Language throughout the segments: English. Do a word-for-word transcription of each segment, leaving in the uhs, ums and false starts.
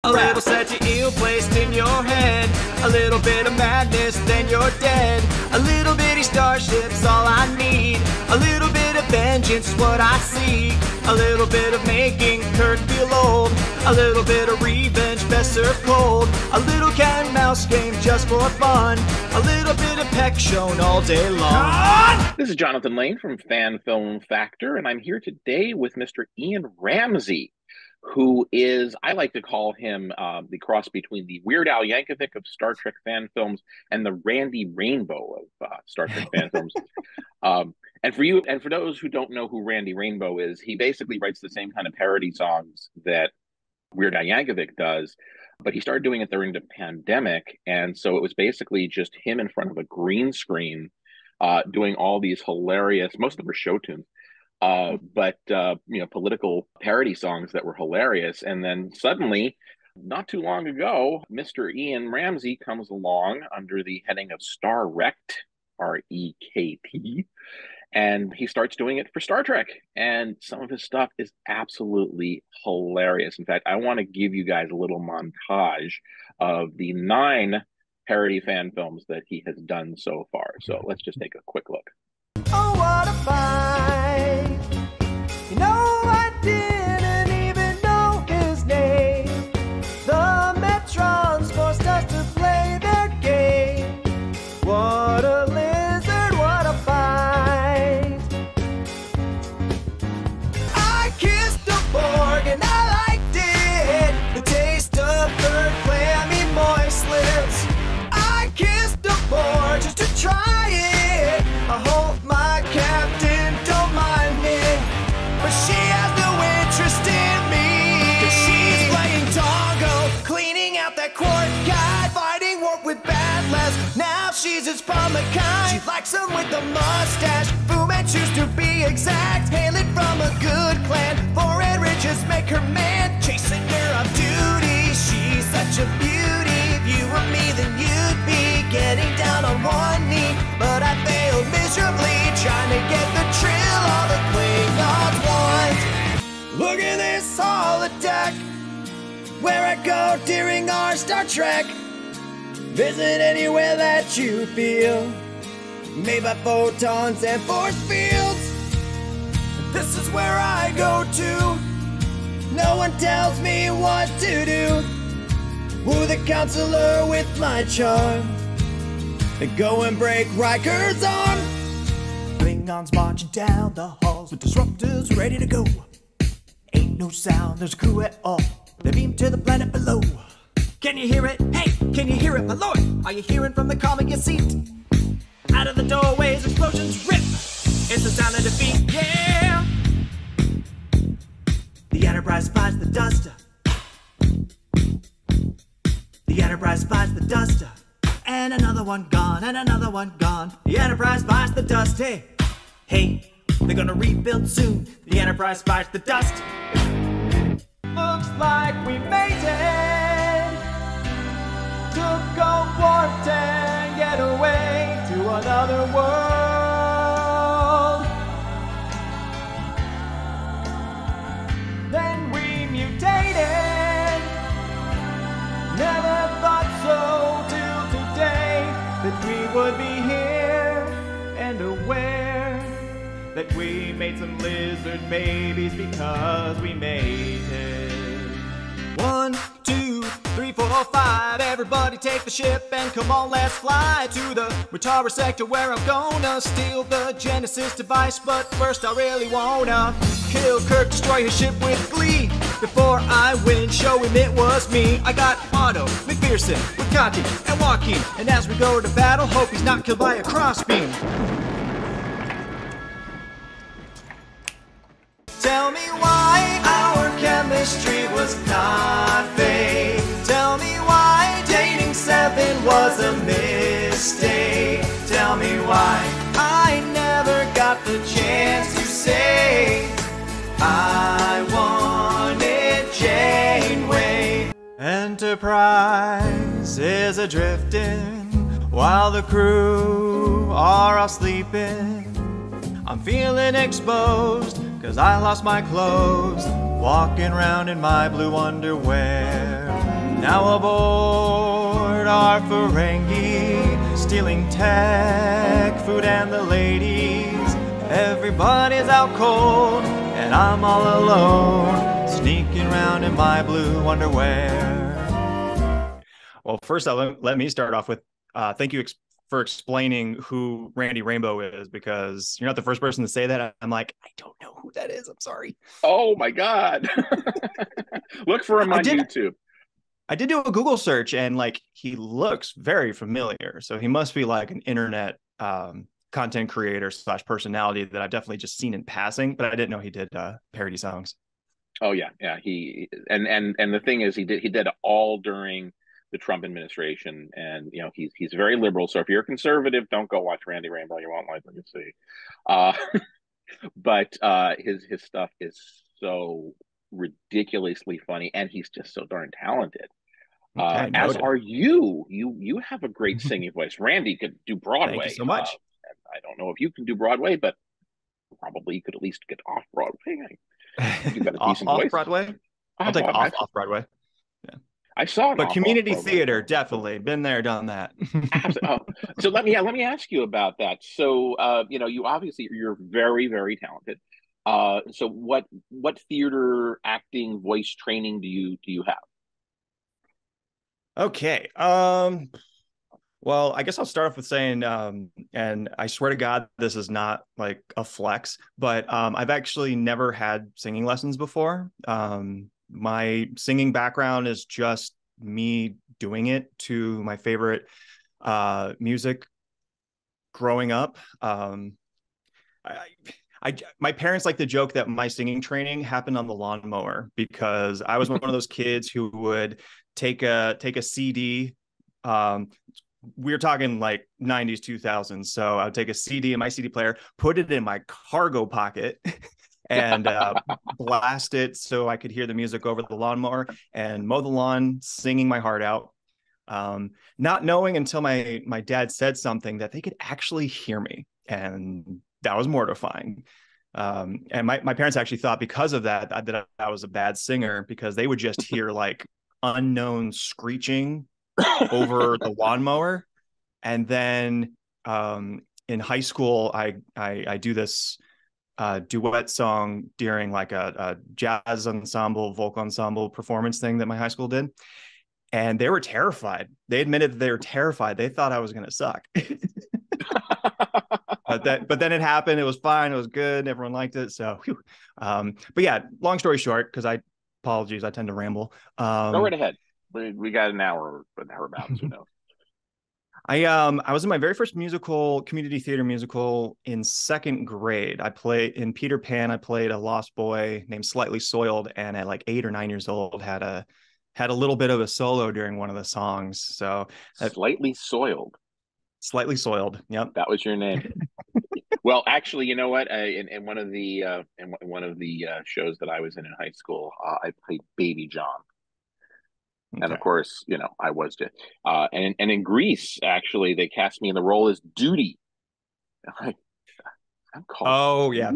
A little such a ill placed in your head. A little bit of madness, then you're dead. A little bitty starship's all I need. A little bit of vengeance, what I seek. A little bit of making Kirk feel old. A little bit of revenge, best served cold. A little cat and mouse game just for fun. A little bit of peck shown all day long. This is Jonathan Lane from Fan Film Factor, and I'm here today with Mister Ian Ramsey, who is, I like to call him uh, the cross between the Weird Al Yankovic of Star Trek fan films and the Randy Rainbow of uh, Star Trek fan films. Um, and for you, and for those who don't know who Randy Rainbow is, he basically writes the same kind of parody songs that Weird Al Yankovic does, but he started doing it during the pandemic, and so it was basically just him in front of a green screen uh, doing all these hilarious, most of them are show tunes, uh but uh you know political parody songs that were hilarious. And then suddenly, not too long ago, Mister Ian Ramsey comes along under the heading of Star Rekt, R E K T, and he starts doing it for Star Trek, and some of his stuff is absolutely hilarious. In fact, I want to give you guys a little montage of the nine parody fan films that he has done so far. So let's just take a quick look. Oh, what a fight! You know, I didn't even know his name. The Metrons forced us to play their game. What a lizard, what a fight! I kissed a Borg and I liked it. The taste of third clammy moist lips. I kissed a Borg just to try it. I hope my captain don't mind me, but she has no interest in me, 'cause she's playing Tongo, cleaning out that quark guy, fighting warp with bad lads. Now she's his proper kind. She likes him with the mustache, Fu Manchu's to be exact, hailing from a good clan. Foreign riches make her man, chasing her off duty. She's such a beauty. If you were me, then you'd be getting down on one knee, but I failed miserably trying to get the trill all the Klingons want. Look at this holodeck, where I go during our Star Trek. Visit anywhere that you feel, made by photons and force fields. This is where I go to. No one tells me what to do. Woo the counselor with my charm, and go and break Riker's arm. Klingons marching down the halls with disruptors ready to go. Ain't no sound, there's a crew at all. They beam to the planet below. Can you hear it? Hey, can you hear it, my lord? Are you hearing from the calm in your seat? Out of the doorways, explosions rip. It's the sound of defeat, yeah. The Enterprise spies the duster. The Enterprise spies the duster. And another one gone, and another one gone. The Enterprise spies the dust. Hey, hey, they're gonna rebuild soon. The Enterprise spies the dust. Looks like we made it. Took a warp and get away to another world. Then we mutated. Never thought so till today, that we would be here and aware that we made some lizard babies because we made it. One, two, three, four, five. Everybody take the ship and come on, let's fly to the Mutara sector, where I'm gonna steal the Genesis device. But first I really wanna kill Kirk, destroy his ship with glee. Before I win, show him it was me. I got Otto, McPherson, Wakati, and Joaquin. And as we go to battle, hope he's not killed by a crossbeam. Tell me why our chemistry was not fake. Tell me why dating Seven was a mistake. Tell me why I never got the chance to say I wanted Janeway. Enterprise is adrifting while the crew are all sleeping. I'm feeling exposed, cause I lost my clothes, walking around in my blue underwear. Now aboard our Ferengi, stealing tech, food, and the ladies. Everybody's out cold, and I'm all alone, sneaking around in my blue underwear. Well, first, I'll, let me start off with uh, thank you ex- for explaining who Randy Rainbow is, because you're not the first person to say that. I'm like, I don't know who that is. I'm sorry. Oh my God. Look for him on did, YouTube. I did do a Google search, and like, he looks very familiar. So he must be like an internet um, content creator slash personality that I've definitely just seen in passing, but I didn't know he did uh, parody songs. Oh yeah. Yeah. He, and, and, and the thing is, he did, he did it all during the Trump administration, and you know, he's he's very liberal. So if you're a conservative, don't go watch Randy Rainbow. You won't like what you see. Uh, but uh, his his stuff is so ridiculously funny, and he's just so darn talented. Uh, Okay, as noted. are you. You you have a great singing voice. Randy could do Broadway. Thank you so much. Uh, and I don't know if you can do Broadway, but probably you could at least get off Broadway. You've got a off, decent off voice. Broadway. I'll take off off Broadway. Yeah. I saw it, but community theater, definitely been there, done that. oh, so let me let me ask you about that. So, uh, you know, you obviously you're very very talented. Uh, so what what theater, acting, voice training do you do you have? Okay. Um. Well, I guess I'll start off with saying, um, and I swear to God, this is not like a flex, but um, I've actually never had singing lessons before. Um, my singing background is just me doing it to my favorite uh, music growing up. Um, I, I, my parents like to joke that my singing training happened on the lawnmower, because I was one of those kids who would take a take a C D. Um, we're talking like nineties, two thousands. So I would take a C D in my C D player, put it in my cargo pocket, and uh, blast it so I could hear the music over the lawnmower and mow the lawn, singing my heart out. Um, not knowing until my my dad said something that they could actually hear me, and that was mortifying. Um, and my, my parents actually thought, because of that, that I was a bad singer, because they would just hear like unknown screeching over the lawnmower. And then um, in high school, I, I, I do this uh, duet song during like a, a jazz ensemble, vocal ensemble performance thing that my high school did. And they were terrified. They admitted that they were terrified. They thought I was going to suck. But that, but then it happened. It was fine. It was good. Everyone liked it. So, um, but yeah, long story short, because I apologies, I tend to ramble. Um, Go right ahead. We, we got an hour, but thereabouts. Who knows? I um I was in my very first musical, community theater musical, in second grade. I played in Peter Pan. I played a lost boy named Slightly Soiled, and at like eight or nine years old, had a had a little bit of a solo during one of the songs. So Slightly Soiled. Slightly Soiled. Yep. That was your name. Well, actually, you know what? I, in, in one of the uh, in one of the uh, shows that I was in in high school, uh, I played Baby John, okay. And of course, you know, I was just. Uh, and and in Grease, actually, they cast me in the role as Duty. I, I'm called. Oh yeah.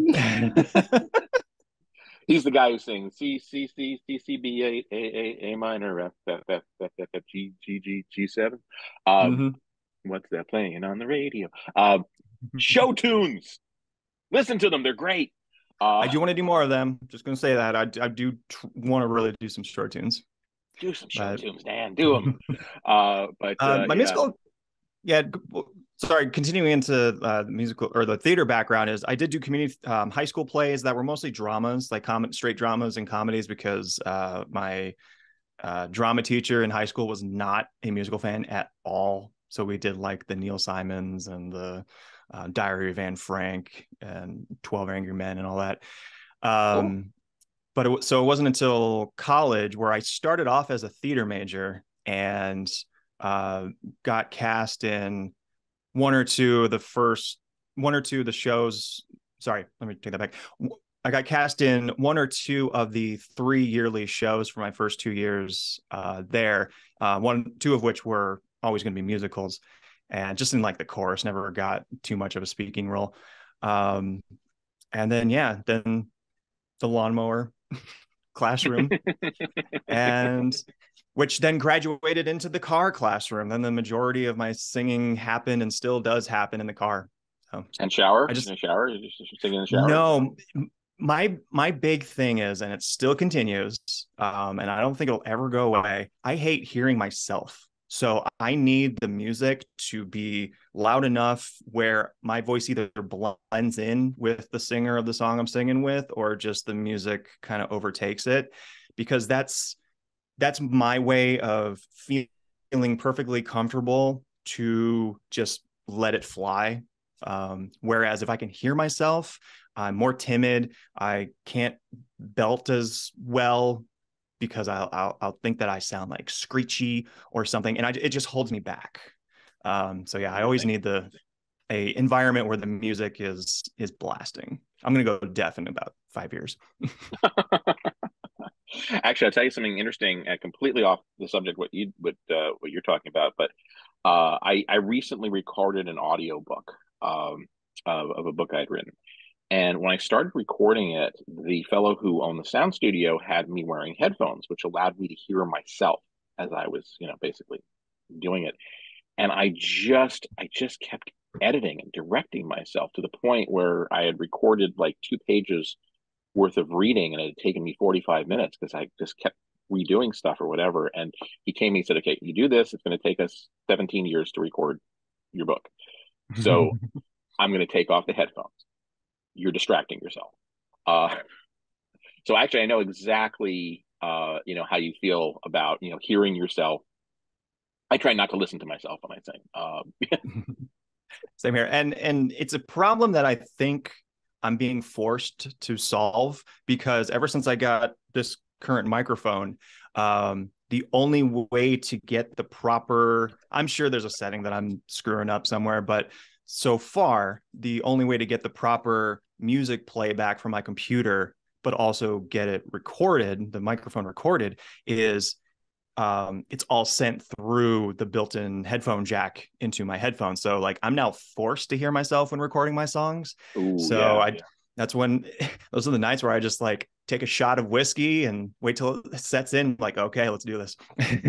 He's the guy who sings C C C C C B eight A A A minor F F F F F F G G G G seven. Um, mm-hmm. What's that playing on the radio? Um, show tunes. Listen to them; they're great. Uh, I do want to do more of them. Just going to say that I I do tr- want to really do some show tunes. Do some show but... tunes, Dan. Do them. uh, but uh, uh, my yeah. musical, yeah. Sorry, continuing into uh, the musical or the theater background is I did do community um, high school plays that were mostly dramas, like com- straight dramas and comedies, because uh, my uh, drama teacher in high school was not a musical fan at all. So we did like the Neil Simons and the uh, Diary of Anne Frank and twelve Angry Men and all that. Um, cool. But it, so it wasn't until college where I started off as a theater major and uh, got cast in one or two of the first one or two of the shows. Sorry, let me take that back. I got cast in one or two of the three yearly shows for my first two years uh, there. Uh, one, two of which were always going to be musicals, and just in like the chorus, never got too much of a speaking role. Um, and then, yeah, then the lawnmower classroom. And which then graduated into the car classroom. Then the majority of my singing happened and still does happen in the car. So and shower, I just in the shower, you just singing in the shower. No, my my big thing is, and it still continues, um, and I don't think it'll ever go away. I hate hearing myself. So I need the music to be loud enough where my voice either blends in with the singer of the song I'm singing with, or just the music kind of overtakes it, because that's that's my way of feeling perfectly comfortable to just let it fly. Um, whereas if I can hear myself, I'm more timid. I can't belt as well because I'll, I'll, I'll think that I sound like screechy or something. And I, it just holds me back. Um, so yeah, I always need the, a environment where the music is, is blasting. I'm going to go deaf in about five years. Actually, I'll tell you something interesting, uh, completely off the subject, what you, what, uh, what you're talking about, but, uh, I, I recently recorded an audio book, um, of, of a book I'd written. And when I started recording it, the fellow who owned the sound studio had me wearing headphones, which allowed me to hear myself as I was, you know, basically doing it. And I just, I just kept editing and directing myself to the point where I had recorded like two pages worth of reading, and it had taken me forty-five minutes because I just kept redoing stuff or whatever. And he came and said, okay, you do this, it's going to take us seventeen years to record your book. So I'm going to take off the headphones. You're distracting yourself. Uh, so actually, I know exactly, uh, you know, how you feel about, you know, hearing yourself. I try not to listen to myself when I sing. Um, Same here. And, and it's a problem that I think I'm being forced to solve, because ever since I got this current microphone, um, the only way to get the proper, I'm sure there's a setting that I'm screwing up somewhere, but so far, the only way to get the proper music playback from my computer, but also get it recorded, the microphone recorded, is um, it's all sent through the built-in headphone jack into my headphones. So like I'm now forced to hear myself when recording my songs. Ooh, so yeah, I, yeah. that's when, those are the nights where I just like take a shot of whiskey and wait till it sets in. Like, okay, let's do this.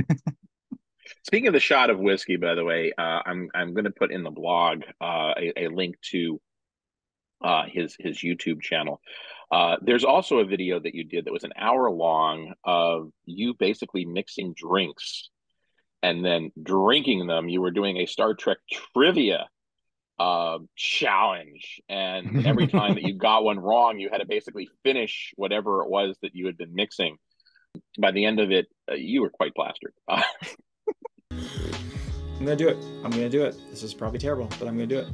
Speaking of the shot of whiskey, by the way, uh, I'm I'm going to put in the blog uh, a, a link to uh, his his YouTube channel. Uh, there's also a video that you did that was an hour long of you basically mixing drinks and then drinking them. You were doing a Star Trek trivia uh, challenge, and every time that you got one wrong, you had to basically finish whatever it was that you had been mixing. By the end of it, uh, you were quite plastered. Uh, I'm gonna do it. I'm gonna do it. This is probably terrible, but I'm gonna do it.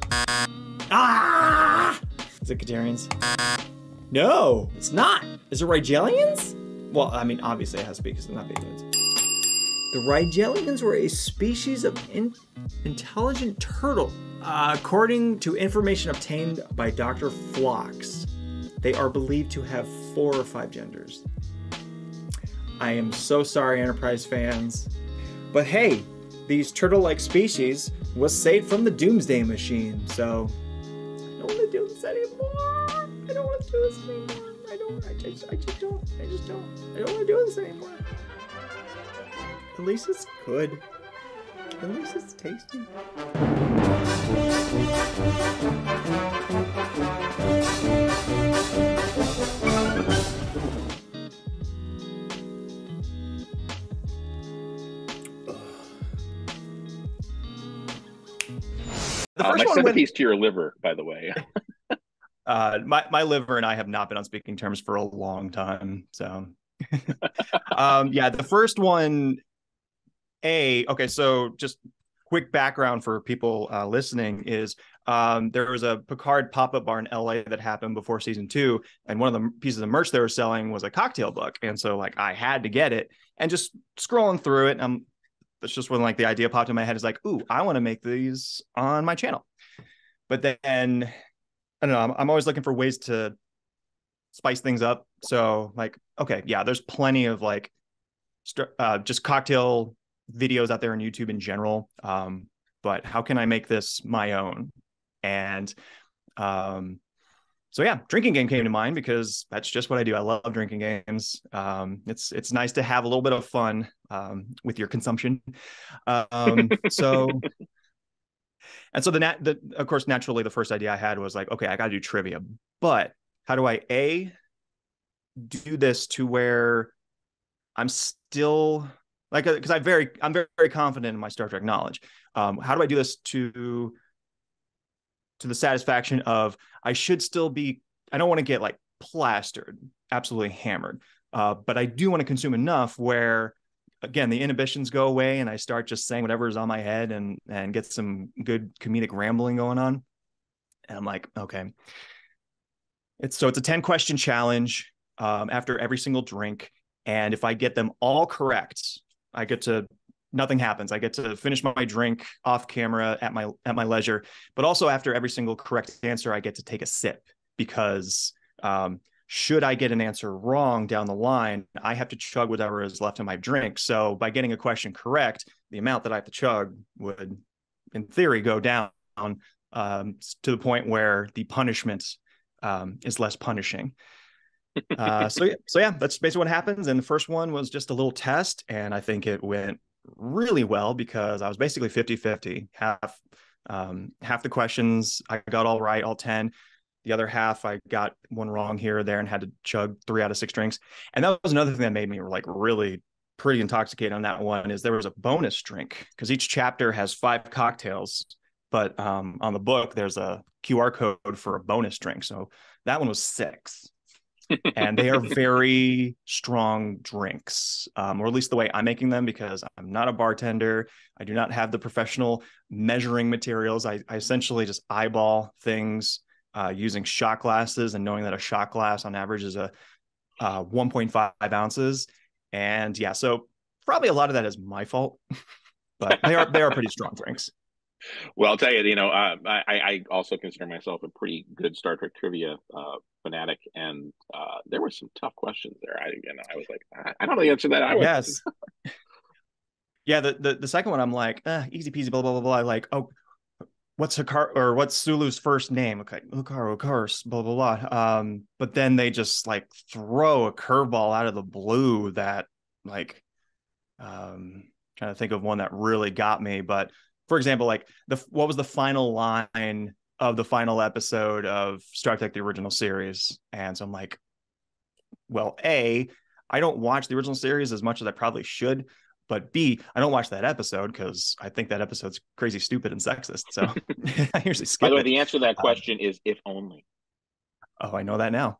Ah! Is it Caterians? No, it's not. Is it Rigelians? Well, I mean, obviously it has to be because it's not Bigfoots. The Rigelians were a species of in intelligent turtle. Uh, according to information obtained by Doctor Phlox, they are believed to have four or five genders. I am so sorry, Enterprise fans. But hey, these turtle-like species was saved from the Doomsday Machine, so I don't want to do this anymore. I don't want to do this anymore. I don't. I just. I just don't. I just don't. I don't want to do this anymore. At least it's good. At least it's tasty. The uh, first my one went, sympathies to your liver, by the way. uh, my, my liver and I have not been on speaking terms for a long time. So, um, yeah, the first one, A, okay, so just quick background for people uh, listening is um, there was a Picard pop-up bar in L A that happened before season two, and one of the pieces of merch they were selling was a cocktail book. And so, like, I had to get it, and just scrolling through it, I'm that's just when like the idea popped in my head is like, ooh, I want to make these on my channel. But then I don't know, I'm, I'm always looking for ways to spice things up. So like, okay, yeah, there's plenty of like uh, just cocktail videos out there on YouTube in general. Um, but how can I make this my own? And um, so yeah, drinking game came to mind because that's just what I do. I love drinking games. Um, it's it's nice to have a little bit of fun um, with your consumption. Um, so, and so the, nat- the of course, naturally, the first idea I had was like, okay, I got to do trivia, but how do I a do this to where I'm still like, because I very I'm very very confident in my Star Trek knowledge. Um, how do I do this to to the satisfaction of I should still be, I don't want to get like plastered, absolutely hammered. Uh, but I do want to consume enough where, again, the inhibitions go away and I start just saying whatever is on my head and, and get some good comedic rambling going on. And I'm like, okay. It's so it's a ten question challenge um, after every single drink. And if I get them all correct, I get to nothing happens. I get to finish my drink off camera at my at my leisure. But also after every single correct answer, I get to take a sip because um, should I get an answer wrong down the line, I have to chug whatever is left in my drink. So by getting a question correct, the amount that I have to chug would, in theory, go down um, to the point where the punishment um, is less punishing. uh, so yeah, so yeah, that's basically what happens. And the first one was just a little test, and I think it went really well because I was basically fifty fifty. Half um, half the questions I got all right, all ten. The other half I got one wrong here or there and had to chug three out of six drinks. And that was another thing that made me like really pretty intoxicated on that one is there was a bonus drink because each chapter has five cocktails, but um, on the book there's a Q R code for a bonus drink. So that one was six. And they are very strong drinks, um, or at least the way I'm making them, because I'm not a bartender. I do not have the professional measuring materials. I, I essentially just eyeball things uh, using shot glasses and knowing that a shot glass on average is a uh, one point five ounces. And yeah, so probably a lot of that is my fault, but they are they are pretty strong drinks. Well, I'll tell you, you know, uh, I, I also consider myself a pretty good Star Trek trivia uh, fanatic, and uh, there were some tough questions there. I, you know, I was like, I, I don't know the answer to that. I was. Yes. Yeah, the, the the second one, I'm like, eh, easy peasy, blah blah blah blah. Like, oh, what's Hikar or what's Sulu's first name? Okay, Hikaru, of course, blah blah blah. Um, but then they just like throw a curveball out of the blue that, like, um, trying to think of one that really got me, but. For example, like the what was the final line of the final episode of Star Trek: The Original Series? And so I'm like, well, A, I don't watch the original series as much as I probably should, but B, I don't watch that episode because I think that episode's crazy stupid and sexist. So I usually skip By the way, it. the answer to that question um, is if only. Oh, I know that now.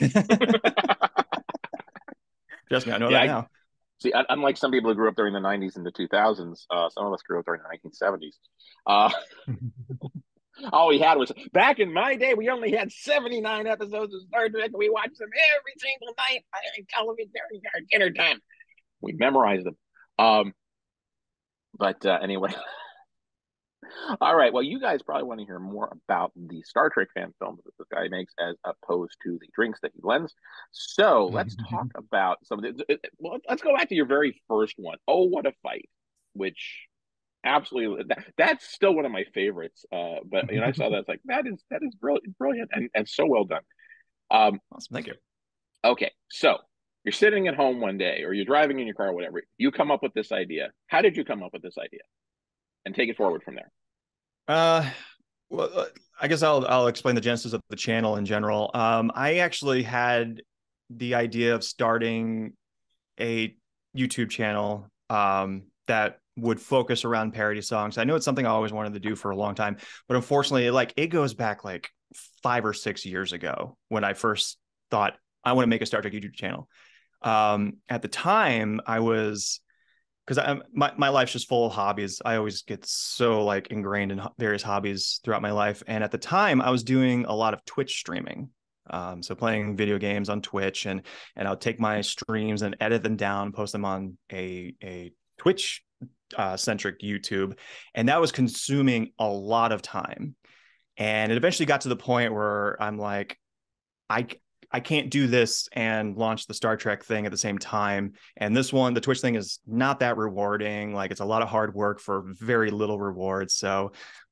Trust me, I know yeah, that I, now. See, unlike some people who grew up during the nineties and the two thousands, uh, some of us grew up during the nineteen seventies. Uh, all we had was, back in my day, we only had seventy-nine episodes of Star Trek. We watched them every single night on television during our dinner time. We memorized them. Um, but uh, anyway. All right. Well, you guys probably want to hear more about the Star Trek fan films that this guy makes as opposed to the drinks that he blends. So let's talk about some of the. Well, let's go back to your very first one. Oh, What a Fight, which absolutely that, that's still one of my favorites. Uh, but you know, I saw that, it's like that is that is brilliant, brilliant, and, and so well done. Um, awesome, thank you. Okay, so you're sitting at home one day, or you're driving in your car, or whatever. You come up with this idea. How did you come up with this idea? And take it forward from there. Uh, well, I guess I'll I'll explain the genesis of the channel in general. Um, I actually had the idea of starting a YouTube channel um, that would focus around parody songs. I know it's something I always wanted to do for a long time, but unfortunately, like it goes back like five or six years ago when I first thought I want to make a Star Trek YouTube channel. Um, at the time, I was. Because I'm my, my life's just full of hobbies. I always get so like ingrained in various hobbies throughout my life. And at the time I was doing a lot of Twitch streaming. Um, so playing video games on Twitch, and and I'll take my streams and edit them down, post them on a, a Twitch uh, centric YouTube. And that was consuming a lot of time. And it eventually got to the point where I'm like, I I can't do this and launch the Star Trek thing at the same time. And this one, the Twitch thing is not that rewarding. Like it's a lot of hard work for very little reward. So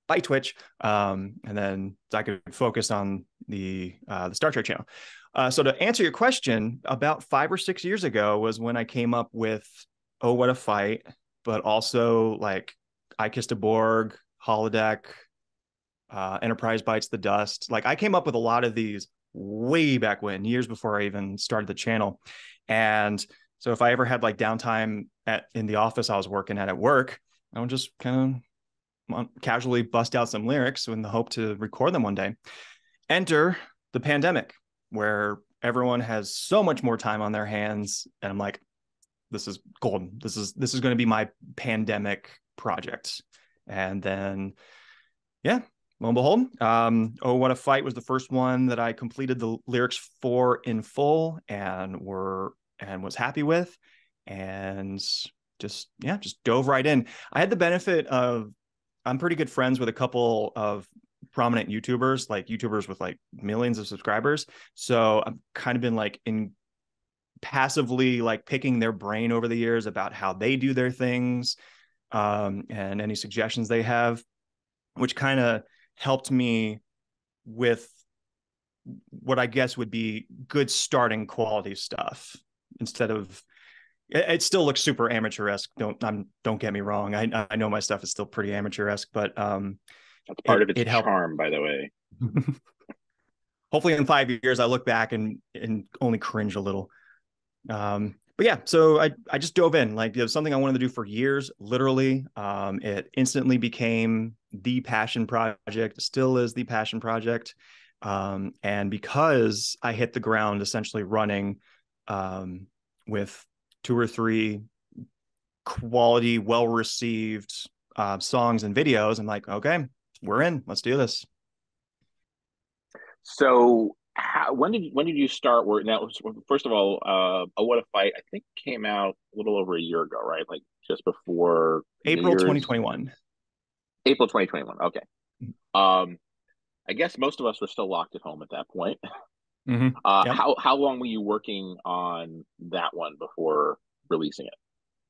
by Twitch, um, and then I could focus on the uh, the Star Trek channel. Uh, so to answer your question, about five or six years ago was when I came up with "Oh What a Fight," but also like "I Kissed a Borg," "Holodeck," uh, "Enterprise Bites the Dust." Like I came up with a lot of these way back when, years before I even started the channel. And so if I ever had like downtime at in the office I was working at at work, I would just kind of casually bust out some lyrics in the hope to record them one day. Enter the pandemic, where everyone has so much more time on their hands, and I'm like, this is golden. This is this is going to be my pandemic project. And then, yeah, lo and behold, um, "Oh What a Fight" was the first one that I completed the lyrics for in full, and were and was happy with, and just yeah, just dove right in. I had the benefit of I'm pretty good friends with a couple of prominent YouTubers, like YouTubers with like millions of subscribers. So I've kind of been like in passively like picking their brain over the years about how they do their things, um, and any suggestions they have, which kind of helped me with what I guess would be good starting quality stuff instead of it, it still looks super amateur-esque. Don't I'm don't get me wrong. I I know my stuff is still pretty amateur-esque, but um That's part it, of its it helped. charm, by the way. Hopefully in five years I look back and and only cringe a little. Um but yeah, so I I just dove in. Like it was something I wanted to do for years, literally. Um it instantly became the passion project, still is the passion project. Um and because I hit the ground essentially running um with two or three quality, well-received uh, songs and videos, I'm like, okay, we're in. Let's do this. So, how, when did when did you start work? Now, first of all, uh, "Oh What a Fight" I think came out a little over a year ago, right? Like just before April twenty twenty-one. April twenty twenty-one. Okay. Um, I guess most of us were still locked at home at that point. Mm-hmm. Uh, Yep. how how long were you working on that one before releasing it?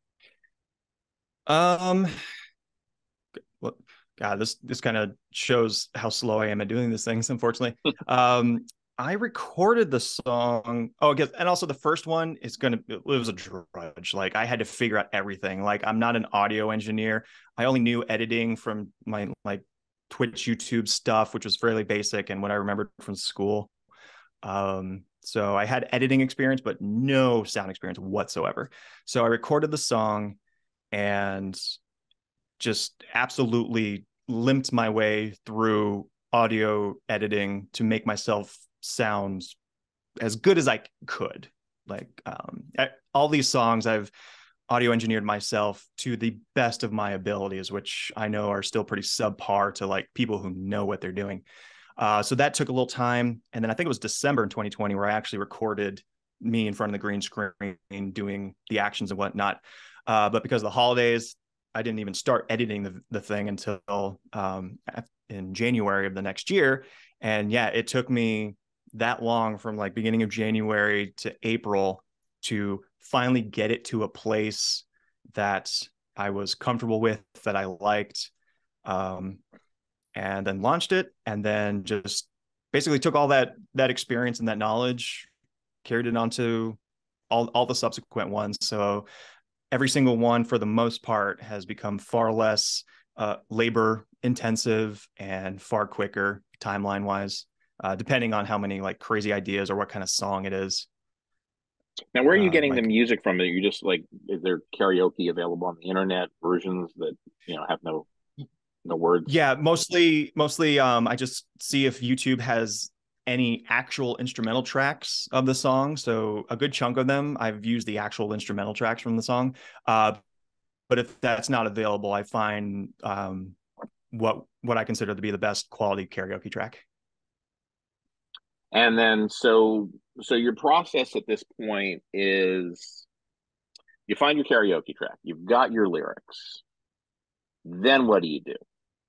Um, well, God, this this kind of shows how slow I am at doing these things, unfortunately. um, I recorded the song. Oh, because and also the first one is gonna it was a drudge. Like I had to figure out everything. Like I'm not an audio engineer. I only knew editing from my like Twitch, YouTube stuff, which was fairly basic and what I remembered from school. Um, so I had editing experience, but no sound experience whatsoever. So I recorded the song and just absolutely limped my way through audio editing to make myself sound as good as I could. Like um, all these songs I've audio engineered myself to the best of my abilities, which I know are still pretty subpar to like people who know what they're doing. Uh, so that took a little time. And then I think it was December in twenty twenty where I actually recorded me in front of the green screen doing the actions and whatnot. Uh, but because of the holidays, I didn't even start editing the, the thing until um, in January of the next year. And yeah, it took me that long from like beginning of January to April to finally get it to a place that I was comfortable with, that I liked, um, and then launched it. And then just basically took all that, that experience and that knowledge, carried it onto all, all the subsequent ones. So every single one, for the most part, has become far less uh, labor intensive and far quicker timeline wise, uh, depending on how many like crazy ideas or what kind of song it is. Now, where are you Uh, getting like, the music from? That you just like, is there karaoke available on the internet versions that you know have no no words? Yeah, mostly mostly. Um, I just see if YouTube has any actual instrumental tracks of the song. So a good chunk of them, I've used the actual instrumental tracks from the song. Uh, but if that's not available, I find um, what what I consider to be the best quality karaoke track. And then so so your process at this point is you find your karaoke track, you've got your lyrics. Then what do you do?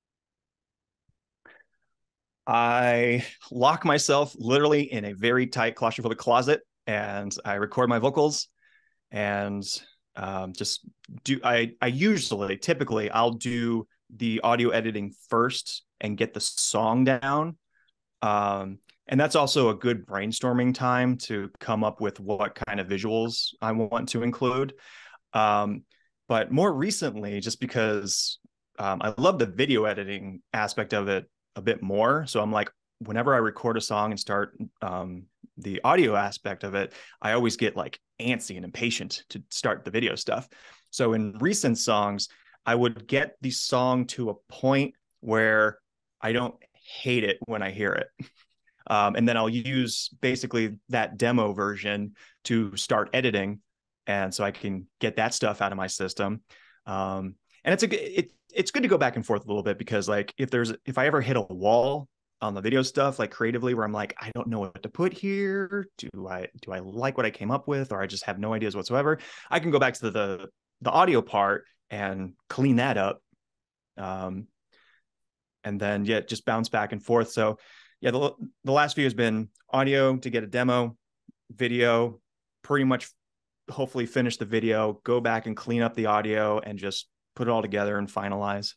I lock myself literally in a very tight claustrophobic closet and I record my vocals and um, just do I I usually typically I'll do the audio editing first and get the song down. Um, and that's also a good brainstorming time to come up with what kind of visuals I want to include. Um, but more recently, just because um, I love the video editing aspect of it a bit more. So I'm like, whenever I record a song and start um, the audio aspect of it, I always get like antsy and impatient to start the video stuff. So in recent songs, I would get the song to a point where I don't hate it when I hear it. Um, and then I'll use basically that demo version to start editing. And so I can get that stuff out of my system. Um, and it's a, it, it's good to go back and forth a little bit, because like if there's, if I ever hit a wall on the video stuff, like creatively, where I'm like, I don't know what to put here. Do I, do I like what I came up with, or I just have no ideas whatsoever? I can go back to the, the audio part and clean that up. Um, and then yeah, just bounce back and forth. So yeah, the, the last few has been audio to get a demo, video, pretty much hopefully finish the video, go back and clean up the audio and just put it all together and finalize.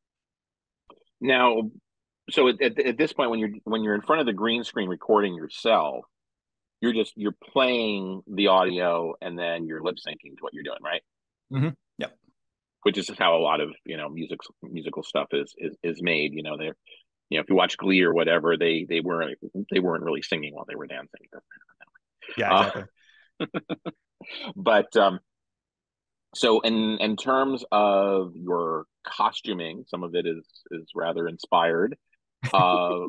Now, so at, at, at this point, when you're when you're in front of the green screen recording yourself, you're just you're playing the audio and then you're lip syncing to what you're doing, right? Mm-hmm. Yep. Which is how a lot of you know music musical stuff is is is made. You know, they're you know if you watch Glee or whatever, they they weren't they weren't really singing while they were dancing. Yeah, exactly. Uh, but um, so in in terms of your costuming, some of it is is rather inspired. Uh,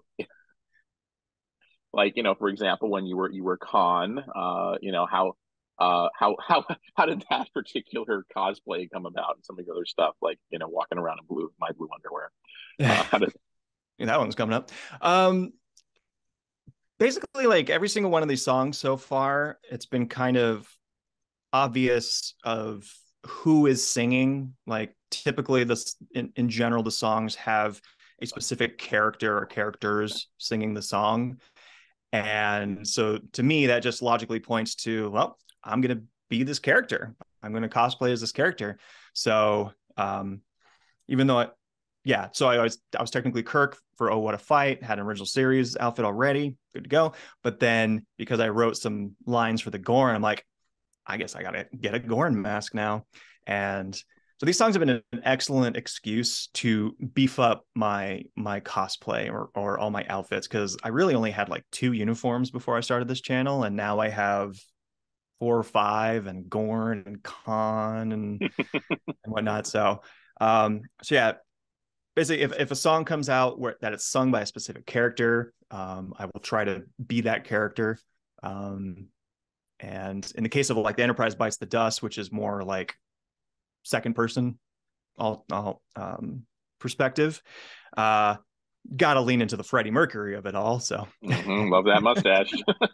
like you know, for example, when you were you were Khan, uh, you know how. Uh, how how how did that particular cosplay come about, and some of the other stuff, like you know, walking around in blue, my blue underwear? Uh, how did that one's coming up? Um, basically, like every single one of these songs so far, it's been kind of obvious of who is singing. Like typically, this in, in general, the songs have a specific character or characters singing the song, and so to me, that just logically points to, well, I'm going to be this character. I'm going to cosplay as this character. So um, even though, I, yeah, so I was, I was technically Kirk for Oh, What a Fight, had an original series outfit already, good to go. But then because I wrote some lines for the Gorn, I'm like, I guess I got to get a Gorn mask now. And so these songs have been an excellent excuse to beef up my my cosplay or, or all my outfits, because I really only had like two uniforms before I started this channel. And now I have four or five, and Gorn and Khan and and whatnot. So, um, so yeah, basically, if, if a song comes out where that it's sung by a specific character, um, I will try to be that character. Um, and in the case of like the Enterprise Bites the Dust, which is more like second person, all, all um, perspective, uh, got to lean into the Freddie Mercury of it all. So, mm-hmm, love that mustache.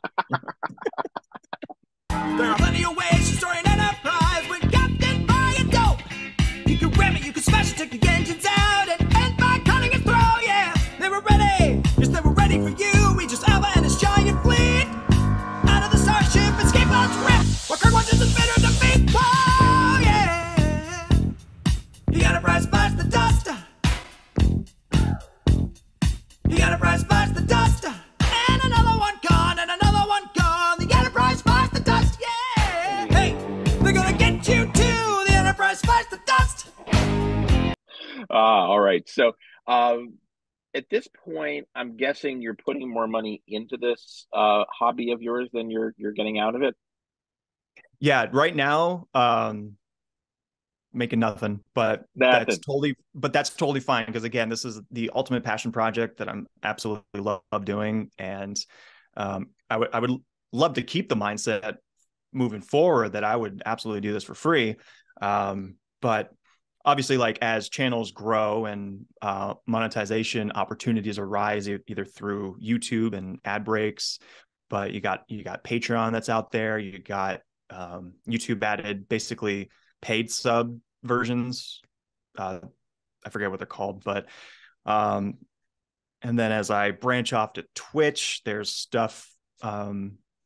There are plenty of ways to story an enterprise when captained by a dope. You can ram it, you can smash it, take the engines out, and end by cutting its throat, yeah. They were ready, yes, they were ready for you. We just Alpha and his giant fleet. Out of the starship, escape odds rip. What Kirk wants is a bitter defeat. Oh, yeah. The Enterprise bites the dust. The Enterprise bites the dust. And another one gone, and another one gone. The Enterprise bites the dust, yeah! Hey, they're gonna get you too! The Enterprise bites the dust! Ah, all right. So, um, at this point, I'm guessing you're putting more money into this uh, hobby of yours than you're you're getting out of it. Yeah, right now, um, making nothing, but Nothing. that's totally, but that's totally fine, because again, this is the ultimate passion project that I'm absolutely love, love doing, and um, I would I would love to keep the mindset moving forward that I would absolutely do this for free, um, but obviously, like as channels grow and uh, monetization opportunities arise, e- either through YouTube and ad breaks, but you got you got Patreon that's out there, you got um, YouTube added basically paid sub versions. Uh, I forget what they're called, but um, and then as I branch off to Twitch, there's stuff um,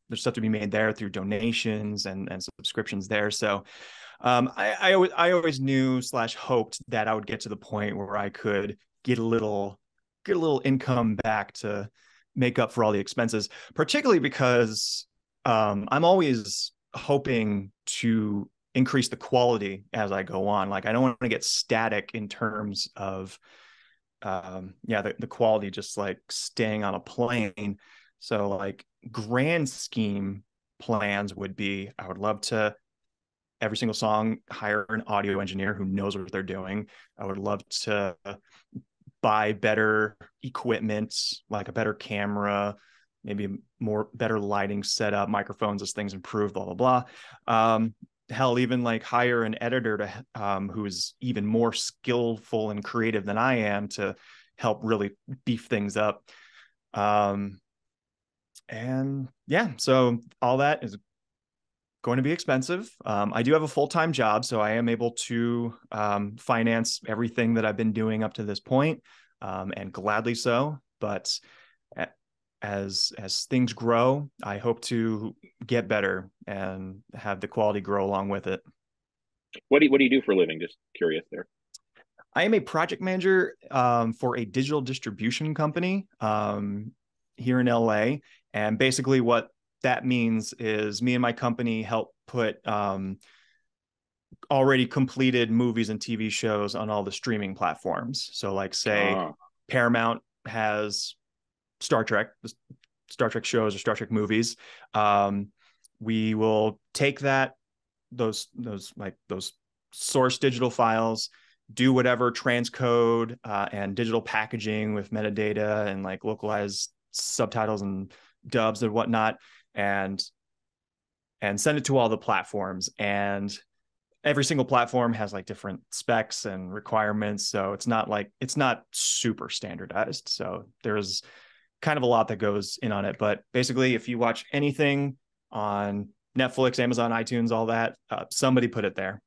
there's stuff to be made there through donations and and subscriptions there. So um, I I always, I always knew slash hoped that I would get to the point where I could get a little get a little income back to make up for all the expenses, particularly because um, I'm always hoping to increase the quality as I go on. Like I don't want to get static in terms of um yeah the, the quality just like staying on a plane. So like grand scheme plans would be, I would love to every single song hire an audio engineer who knows what they're doing. I would love to buy better equipment, like a better camera, maybe more better lighting setup, microphones as things improve, blah blah blah. Um hell, even like hire an editor to um who is even more skillful and creative than I am to help really beef things up. Um and yeah, so all that is going to be expensive. Um, I do have a full-time job, so I am able to um, finance everything that I've been doing up to this point, um, and gladly so. But as as things grow, I hope to get better and have the quality grow along with it. What do you, what do you do for a living? Just curious there. I am a project manager um, for a digital distribution company um, here in L A, and basically what that means is me and my company help put um, already completed movies and T V shows on all the streaming platforms. So like say Ah. Paramount has Star Trek, Star Trek shows or Star Trek movies. Um, we will take that, those, those like those source digital files, do whatever transcode uh, and digital packaging with metadata and like localized subtitles and dubs and whatnot, and and send it to all the platforms. And every single platform has like different specs and requirements, so it's not like it's not super standardized. So there's kind of a lot that goes in on it. But basically, if you watch anything on Netflix, Amazon, iTunes, all that, uh, somebody put it there.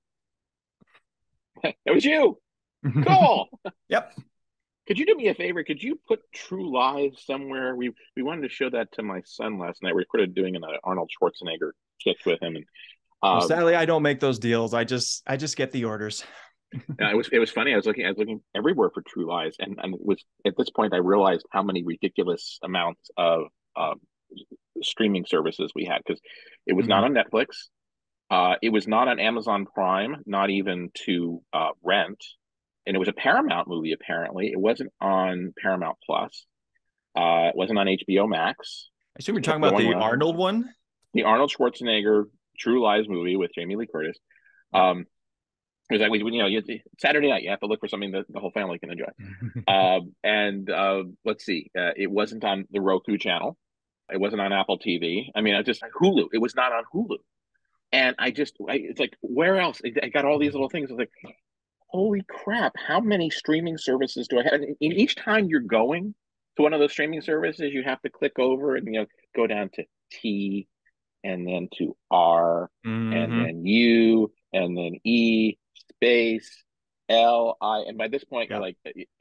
It was you. Cool. Yep. Could you do me a favor? Could you put True Lies somewhere? We we wanted to show that to my son last night. We recorded doing an Arnold Schwarzenegger kick with him, and um, well, sadly, I don't make those deals. I just I just get the orders. it was it was funny. I was looking I was looking everywhere for True Lies, and and it was at this point I realized how many ridiculous amounts of um, streaming services we had, because it was mm-hmm. not on Netflix, uh, it was not on Amazon Prime, not even to uh, rent. And it was a Paramount movie, apparently. It wasn't on Paramount Plus. Uh, it wasn't on H B O Max. I assume you're talking about the around. Arnold one? The Arnold Schwarzenegger True Lies movie with Jamie Lee Curtis. Um, it was like, you know, you, Saturday night, you have to look for something that the whole family can enjoy. um, and uh, let's see, uh, it wasn't on the Roku channel. It wasn't on Apple T V. I mean, I just, Hulu. It was not on Hulu. And I just, I, it's like, where else? I got all these little things. I was like, holy crap, how many streaming services do I have? And each time you're going to one of those streaming services, you have to click over and, you know, go down to T and then to R mm-hmm. and then U and then E space L I. And by this point, yeah. you're like,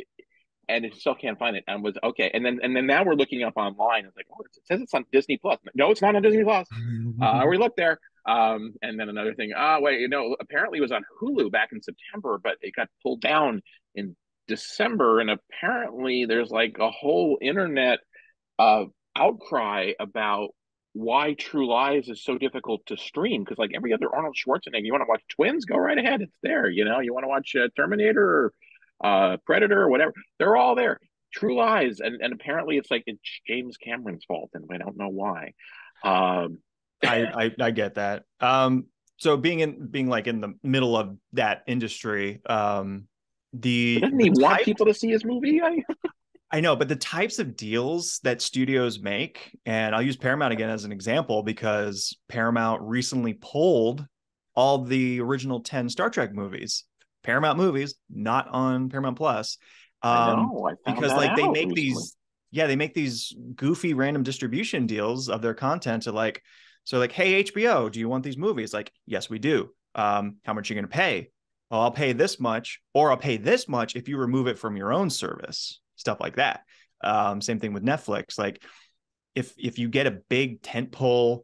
and it still can't find it. And was okay. And then, and then now we're looking up online. It's like, oh, it says it's on Disney Plus. No, it's not on Disney Plus. uh, we looked there. Um, and then another thing, ah, oh, wait, you know, apparently it was on Hulu back in September, but it got pulled down in December. And apparently there's like a whole internet uh, outcry about why True Lies is so difficult to stream. Because like every other Arnold Schwarzenegger, you want to watch Twins, go right ahead. It's there. You know, you want to watch uh, Terminator or uh, Predator or whatever. They're all there. True Lies. And, and apparently it's like it's James Cameron's fault. And we don't know why. Um, I, I I get that. Um, so being in being like in the middle of that industry, um, the doesn't the he type, want people to see his movie? I know, but the types of deals that studios make, and I'll use Paramount again as an example because Paramount recently pulled all the original ten Star Trek movies. Paramount movies, not on Paramount Plus, um, I know, I because like they make recently. these, yeah, they make these goofy random distribution deals of their content to like. So like, hey, H B O, do you want these movies? Like, yes, we do. Um, how much are you going to pay? Well, I'll pay this much, or I'll pay this much if you remove it from your own service, stuff like that. Um, same thing with Netflix. Like if, if you get a big tentpole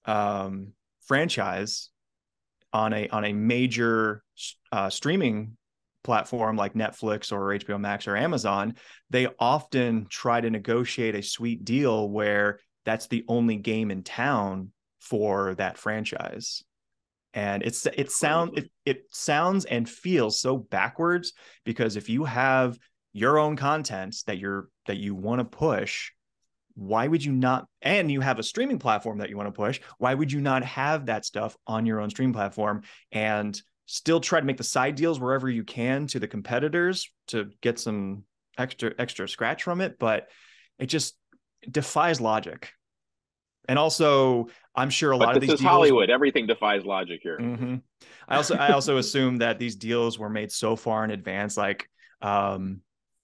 um, franchise on a on a major uh, streaming platform like Netflix or H B O Max or Amazon, they often try to negotiate a sweet deal where that's the only game in town for that franchise. And it's it sound it, it sounds and feels so backwards, because if you have your own content that you're that you want to push, why would you not, and you have a streaming platform that you want to push, why would you not have that stuff on your own stream platform and still try to make the side deals wherever you can to the competitors to get some extra extra scratch from it? But it just defies logic. And also, I'm sure a but lot of this these is deals, Hollywood. Everything defies logic here. Mm-hmm. I also I also assume that these deals were made so far in advance. Like, um,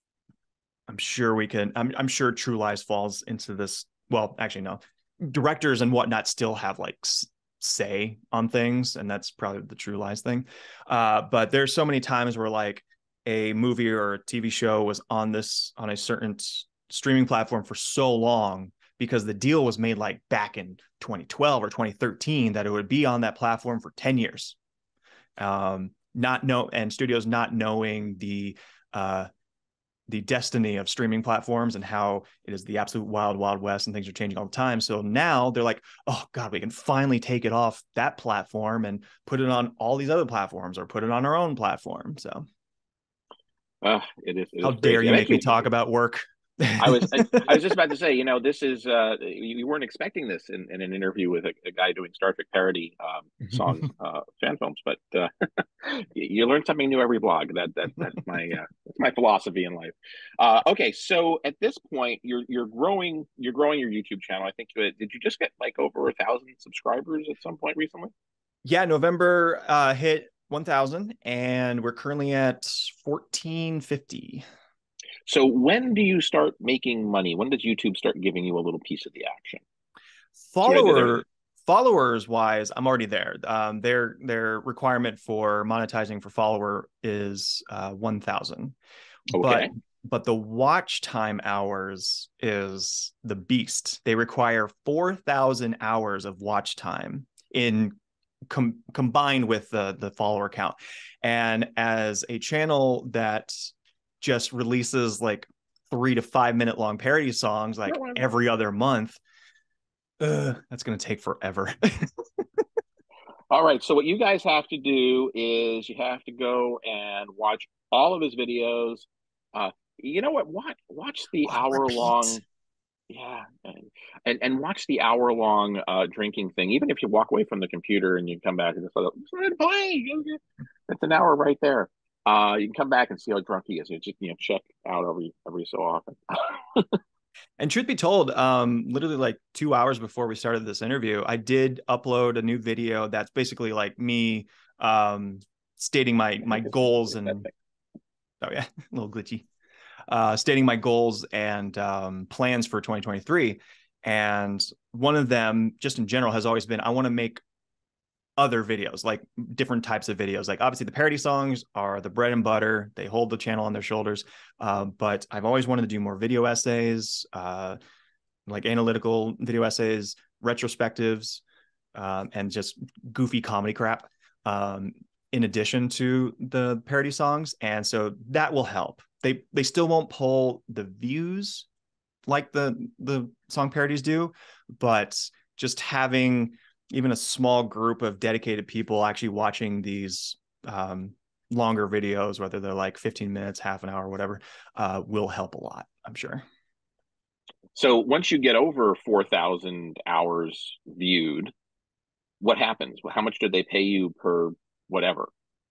I'm sure we can. I'm I'm sure True Lies falls into this. Well, actually, no. Directors and whatnot still have like say on things, and that's probably the True Lies thing. Uh, but there's so many times where like a movie or a T V show was on this on a certain streaming platform for so long, because the deal was made like back in twenty twelve or twenty thirteen, that it would be on that platform for ten years. Um, not know, and studios not knowing the, uh, the destiny of streaming platforms and how it is the absolute wild, wild west and things are changing all the time. So now they're like, oh God, we can finally take it off that platform and put it on all these other platforms, or put it on our own platform. So uh, it is, it how is dare crazy. you I make you, me talk about work? I was I, I was just about to say, you know, this is uh, you, you weren't expecting this in, in an interview with a, a guy doing Star Trek parody um, songs, uh, fan films, but uh, you learn something new every blog. That that that's my uh, that's my philosophy in life. Uh, okay, so at this point, you're you're growing you're growing your YouTube channel. I think you, did you just get like over a thousand subscribers at some point recently? Yeah, November uh, hit one thousand, and we're currently at fourteen fifty. So when do you start making money? When does YouTube start giving you a little piece of the action? Follower followers wise, I'm already there. Um, their their requirement for monetizing for follower is uh, one thousand. Okay. But but the watch time hours is the beast. They require four thousand hours of watch time in com combined with the the follower count. And as a channel that just releases like three to five minute long parody songs like every other month, uh, that's going to take forever. All right. So what you guys have to do is you have to go and watch all of his videos. Uh, you know what? Watch watch the On hour repeat. long. Yeah, and, and and watch the hour long uh, drinking thing. Even if you walk away from the computer and you come back and just let it play, it's an hour right there. Uh, you can come back and see how drunk he is. You just, you know, check out every every so often. And truth be told, um, literally like two hours before we started this interview, I did upload a new video that's basically like me um, stating my my goals and oh yeah, a little glitchy, uh, stating my goals and um, plans for twenty twenty-three. And one of them, just in general, has always been I want to make other videos, like different types of videos. Like obviously the parody songs are the bread and butter. They hold the channel on their shoulders. Uh, but I've always wanted to do more video essays, uh, like analytical video essays, retrospectives, um, and just goofy comedy crap, um, in addition to the parody songs. And so that will help. They, they still won't pull the views like the, the song parodies do, but just having even a small group of dedicated people actually watching these um, longer videos, whether they're like fifteen minutes, half an hour, whatever, uh, will help a lot, I'm sure. So once you get over four thousand hours viewed, what happens? How much do they pay you per whatever?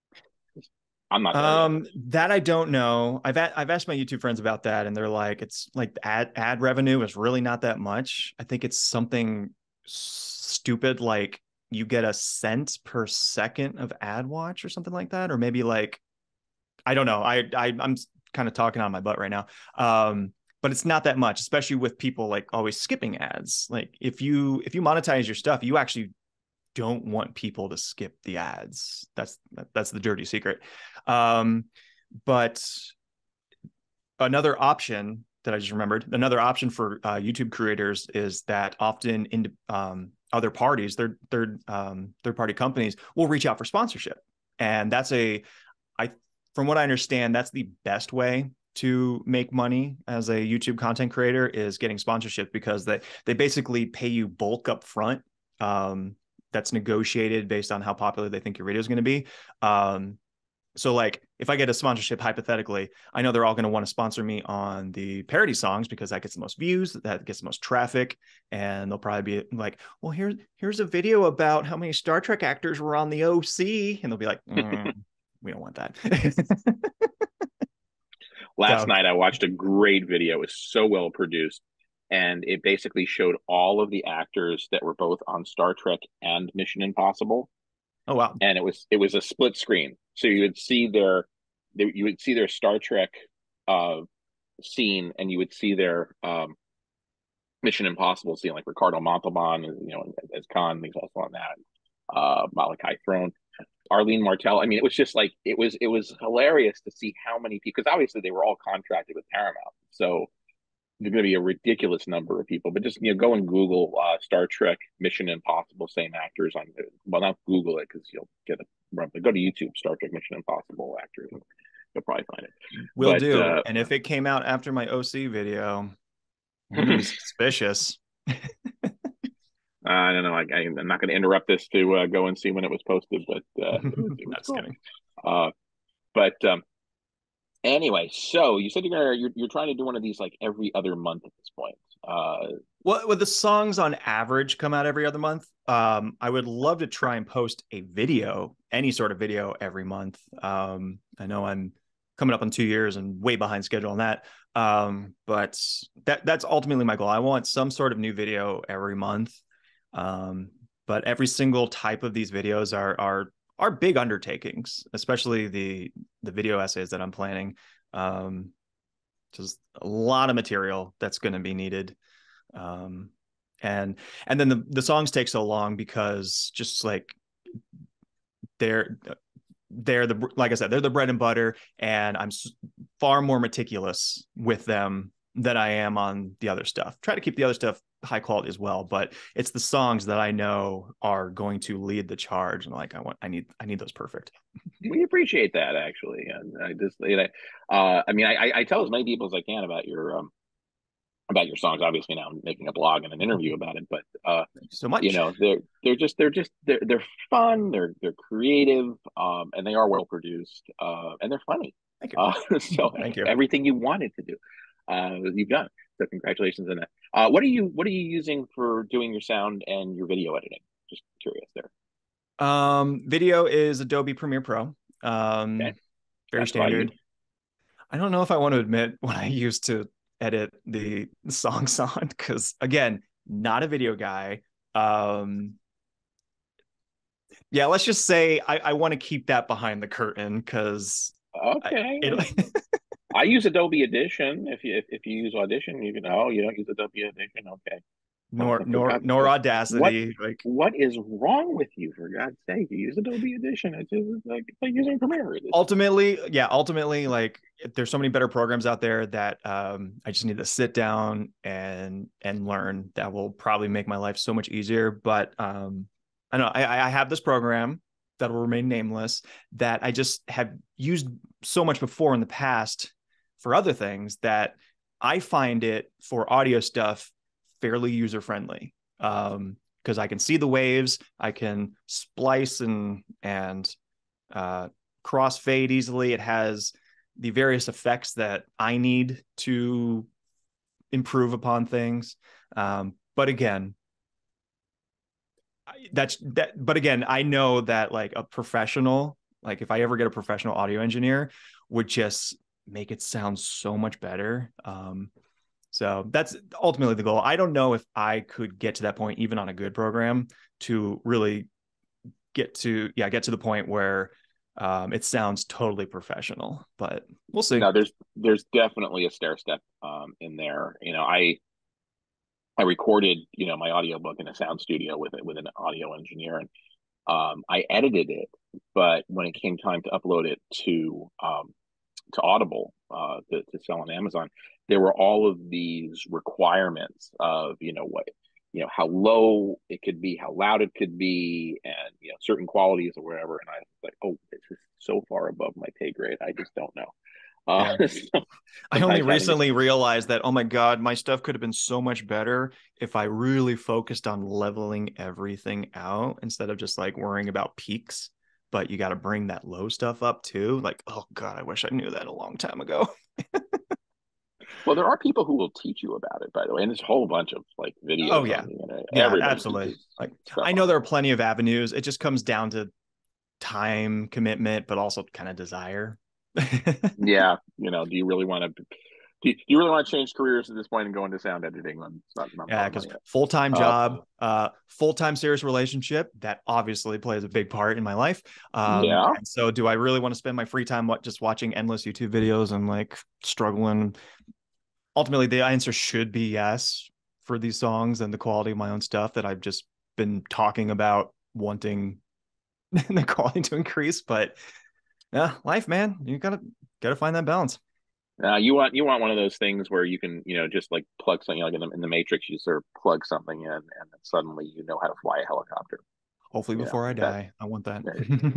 I'm not there um, yet. That I don't know. I've a I've asked my YouTube friends about that, and they're like, it's like ad ad revenue is really not that much. I think it's something stupid like you get a cent per second of ad watch or something like that, or maybe like I don't know. I, I I'm kind of talking on my butt right now. Um, but it's not that much, especially with people like always skipping ads. Like if you if you monetize your stuff, you actually don't want people to skip the ads. That's that's the dirty secret. Um, but another option that I just remembered, another option for uh, YouTube creators is that often in um, other parties, third third um, third party companies will reach out for sponsorship, and that's a I from what I understand, that's the best way to make money as a YouTube content creator is getting sponsorship, because they they basically pay you bulk up front. Um, that's negotiated based on how popular they think your video is going to be. Um, so like if I get a sponsorship, hypothetically, I know they're all going to want to sponsor me on the parody songs because that gets the most views, that gets the most traffic. And they'll probably be like, well, here's, here's a video about how many Star Trek actors were on the O C. And they'll be like, mm, we don't want that. Last So, night I watched a great video. It was so well produced. And it basically showed all of the actors that were both on Star Trek and Mission Impossible. oh, wow. And it was it was a split screen. So you would see their you would see their Star Trek uh, scene, and you would see their um, Mission Impossible scene, like Ricardo Montalban, you know, as Khan, he's also on that. Uh, Malachi Throne, Arlene Martell. I mean, it was just like it was it was hilarious to see how many people, because obviously they were all contracted with Paramount, so there's going to be a ridiculous number of people. But just, you know, go and Google uh, Star Trek, Mission Impossible, same actors on. Well, not Google it because you'll get a. But go to YouTube, Star Trek, Mission Impossible actors. You'll probably find it. Will but, do. Uh, and if it came out after my O C video, I'm gonna be suspicious. I don't know. I, I'm not going to interrupt this to uh, go and see when it was posted, but uh, it was, it was That's cool. kidding. Uh, but um, anyway, so you said you're gonna you're, you're trying to do one of these like every other month at this point. Uh, Well, with the songs on average come out every other month, um, I would love to try and post a video, any sort of video every month. Um, I know I'm coming up on two years and way behind schedule on that. Um, but that that's ultimately my goal. I want some sort of new video every month. Um, but every single type of these videos are are are big undertakings, especially the the video essays that I'm planning. Um, just a lot of material that's going to be needed. Um, and and then the the songs take so long because just like they're they're the like I said, they're the bread and butter, and I'm far more meticulous with them than I am on the other stuff. Try to keep the other stuff high quality as well, but it's the songs that I know are going to lead the charge, and like I want I need I need those perfect. We appreciate that, actually. And I just you know, uh, I mean, I, I tell as many people as I can about your um about your songs. Obviously, now I'm making a blog and an interview about it, but uh, Thank you so much. you know, they're they're just they're just they're they're fun. They're they're creative, um, and they are well produced, uh, and they're funny. Thank you. Uh, so Thank you. Everything you wanted to do, uh, you've done. So congratulations on that. Uh, what are you What are you using for doing your sound and your video editing? Just curious there. Um, video is Adobe Premiere Pro. Um, Okay. very That's what I standard. use. I don't know if I want to admit what I used to edit the songs on, because again, not a video guy. Um, yeah, let's just say I, I want to keep that behind the curtain, because Okay. I, I use Adobe Audition. If you if, if you use Audition, you can. Oh, you don't use Adobe Audition. Okay. nor Oh, nor God. nor Audacity. Like, What is wrong with you? For God's sake, you use Adobe Audition. It's just like it's like using Premiere. It's- ultimately, yeah, ultimately, like there's so many better programs out there that um, I just need to sit down and and learn. That will probably make my life so much easier. But um, I know I, I have this program that will remain nameless that I just have used so much before in the past for other things that I find it for audio stuff fairly user friendly. Um, because I can see the waves, I can splice and and uh, crossfade easily. It has the various effects that I need to improve upon things. Um, but again, that's that. But again, I know that like a professional, like if I ever get a professional audio engineer, would just make it sound so much better. Um, So that's ultimately the goal. I don't know if I could get to that point, even on a good program, to really get to, yeah, get to the point where um, it sounds totally professional, but we'll see. No, there's there's definitely a stair step um, in there. You know, I I recorded you know my audiobook in a sound studio with it with an audio engineer, and um, I edited it. But when it came time to upload it to um, to Audible uh, to, to sell on Amazon, there were all of these requirements of, you know, what you know, how low it could be, how loud it could be, and you know, certain qualities or whatever. And I was like, oh, this is so far above my pay grade. I just don't know. Uh, Yeah. so I only sometimes having to- recently realized that, oh my God, my stuff could have been so much better if I really focused on leveling everything out instead of just like worrying about peaks. But you got to bring that low stuff up too. Like, oh God, I wish I knew that a long time ago. Well, there are people who will teach you about it, by the way, and there's a whole bunch of like videos Oh yeah. on the internet. Yeah, Everybody absolutely. teaches Like, stuff I know on there are it. plenty of avenues. It just comes down to time commitment, but also kind of desire. Yeah, you know, do you really want to? Do you, do you really want to change careers at this point and go into sound editing? It's not, not a Yeah, lot of because money. full-time Uh, job, uh, full-time serious relationship, that obviously plays a big part in my life. Um, Yeah. and so do I really want to spend my free time what just watching endless YouTube videos and like struggling? Ultimately, the answer should be yes for these songs and the quality of my own stuff that I've just been talking about wanting the quality to increase. But yeah, life, man, you gotta gotta find that balance. Uh, you want you want one of those things where you can, you know, just like plug something like in the, in the Matrix, you sort of plug something in, and then suddenly you know how to fly a helicopter. Hopefully You before know, I that, die. I want that.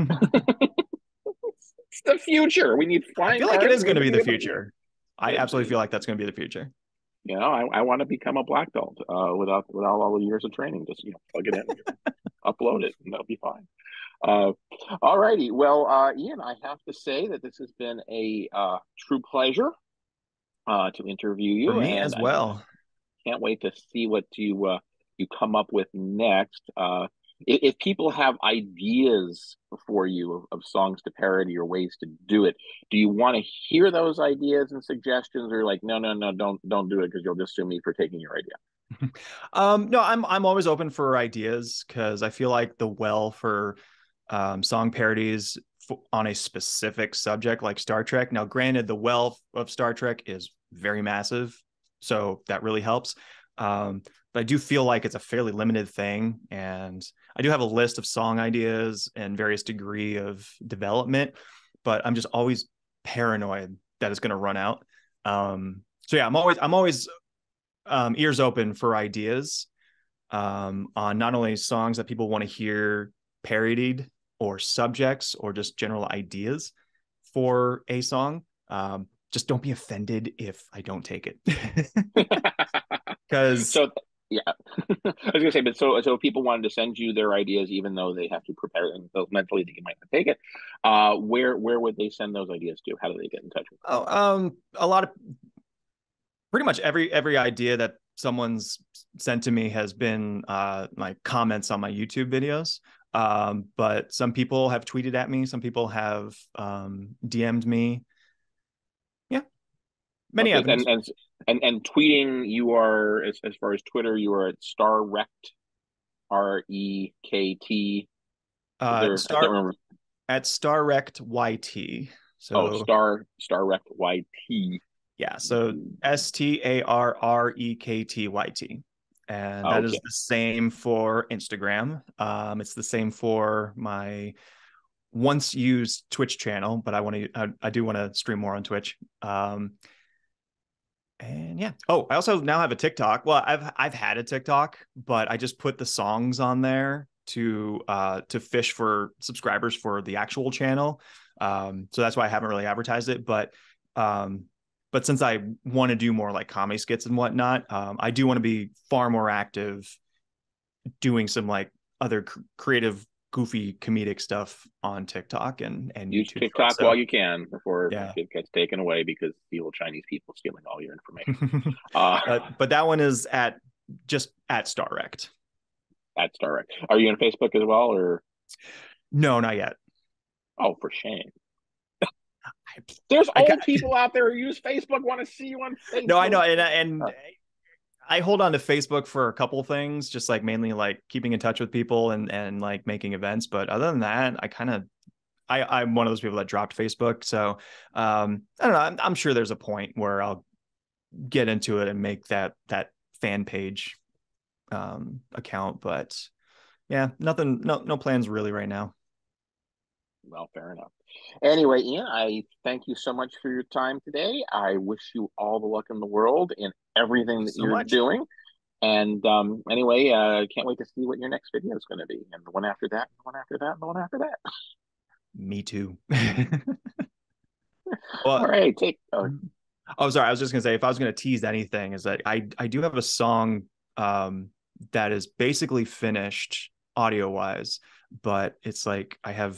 it's the future. We need I flying feel like it cars. is going to be the Be future. I it, absolutely feel like that's going to be the future. You know, I, I want to become a black belt uh, without without all the years of training. Just you know, plug it in, upload it, and that'll be fine. Uh, all righty. Well, uh, Ian, I have to say that this has been a uh, true pleasure uh, to interview For you, me and as I well. can't wait to see what you uh, you come up with next. Uh, if, if people have ideas for you of, of songs to parody or ways to do it, do you want to hear those ideas and suggestions, or like, no, no, no, don't don't do it because you'll just sue me for taking your idea? um, no, I'm I'm always open for ideas because I feel like the well for um, song parodies f- on a specific subject like Star Trek. Now, granted, the well of Star Trek is very massive, so that really helps. Um, but I do feel like it's a fairly limited thing, and I do have a list of song ideas and various degree of development, but I'm just always paranoid that it's going to run out. Um, so yeah, I'm always I'm always um, ears open for ideas um, on not only songs that people want to hear parodied or subjects or just general ideas for a song. Um, just don't be offended if I don't take it. Because So yeah, I was gonna say, but so so if people wanted to send you their ideas, even though they have to prepare themselves mentally, they might not take it. Uh, where where would they send those ideas to? How do they get in touch with you? oh, um, a lot of pretty much every every idea that someone's sent to me has been uh, like comments on my YouTube videos. Um, but some people have tweeted at me. Some people have um, D M'd me. Yeah, many Okay, avenues. and and and and tweeting, you are as as far as Twitter, you are at Star Rect, R E K T. Is Uh, there? I can't star remember. at StarRect Y T. Oh, So Star Star Rect Y T. yeah, so S T A R R E K T Y T. And that is Okay. the same for Instagram. Um, it's the same for my once used Twitch channel, but I want to, I, I do want to stream more on Twitch. Um, and yeah. Oh, I also now have a TikTok. Well, I've I've had a TikTok, but I just put the songs on there to uh to fish for subscribers for the actual channel. Um, so that's why I haven't really advertised it. But um, but since I want to do more like comedy skits and whatnot, um, I do want to be far more active doing some like other cr- creative, goofy, comedic stuff on TikTok and and Use YouTube Shorts. TikTok So while you can before yeah. it gets taken away because evil Chinese people stealing all your information. Uh, but but that one is at just at StarRect. at Star Rect. Are you on Facebook as well, or? No, not yet. Oh, for shame. There's I, old people out there who use Facebook, want to see you on Facebook. no, I know, and and Uh, I hold on to Facebook for a couple of things, just like mainly like keeping in touch with people and and like making events. But other than that, I kind of I I'm one of those people that dropped Facebook. So um, I don't know. I'm, I'm sure there's a point where I'll get into it and make that that fan page um, account. But yeah, nothing, no no plans really right now. Well, fair enough. Anyway, Ian, I thank you so much for your time today. I wish you all the luck in the world in Thank everything you that so you're much. doing. And um, anyway, uh, can't wait to see what your next video is going to be, and the one after that, and the one after that, and the one after that. Me too. All Well, right, take. Oh, oh, sorry. I was just gonna say, if I was gonna tease anything, is that I I do have a song um that is basically finished audio wise, but it's like I have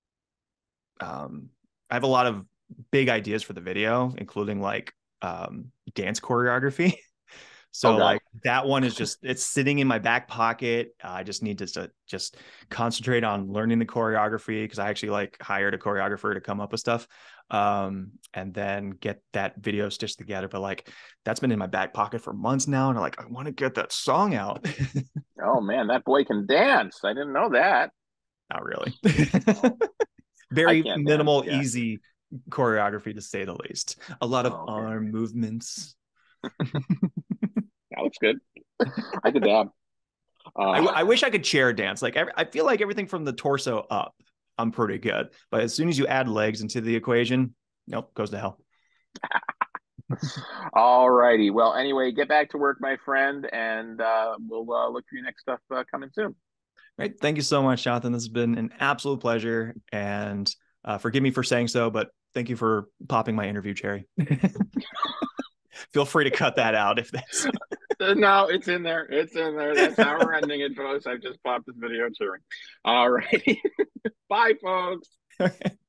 um I have a lot of big ideas for the video, including like um dance choreography. oh So God. like that one is just it's sitting in my back pocket. Uh, I just need to, to just concentrate on learning the choreography because I actually like hired a choreographer to come up with stuff, um, and then get that video stitched together. But like that's been in my back pocket for months now, and I'm like I want to get that song out. Oh man, that boy can dance. I didn't know that. Not really. I Very can't dance. minimal, Yeah. easy choreography to say the least. A lot of Oh, okay. arm movements. That looks good. I could dab. Uh, I, I wish I could chair dance. Like every, I feel like everything from the torso up, I'm pretty good. But as soon as you add legs into the equation, nope, goes to hell. all righty. Well, anyway, get back to work, my friend, and uh, we'll uh, look for your next stuff uh, coming soon. Right. Thank you so much, Jonathan. This has been an absolute pleasure. And uh, forgive me for saying so, but thank you for popping my interview cherry. Feel free to cut that out if that's. No, it's in there. It's in there. That's how we're ending it, folks. I've just popped this video cherry. All righty. Bye, folks.